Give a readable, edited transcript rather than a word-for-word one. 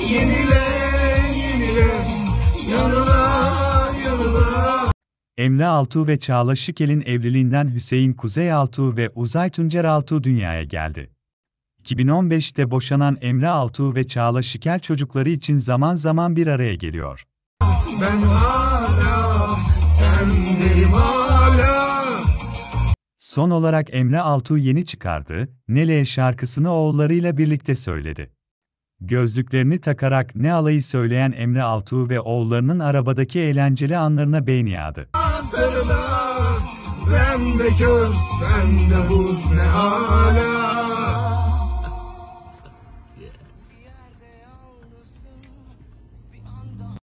yenile, yenile, yanıla, yanıla. Emre Altuğ ve Çağla Şikel'in evliliğinden Hüseyin Kuzey Altuğ ve Uzay Tuncer Altuğ dünyaya geldi. 2015'te boşanan Emre Altuğ ve Çağla Şikel çocukları için zaman zaman bir araya geliyor. Ben hala, sen derim hala. Son olarak Emre Altuğ yeni çıkardığı "Nele" şarkısını oğullarıyla birlikte söyledi. Gözlüklerini takarak "Ne alayı" söyleyen Emre Altuğ ve oğullarının arabadaki eğlenceli anlarına beğeni yağdı. Sarıla, ben de köz, sen de buz, ne hala.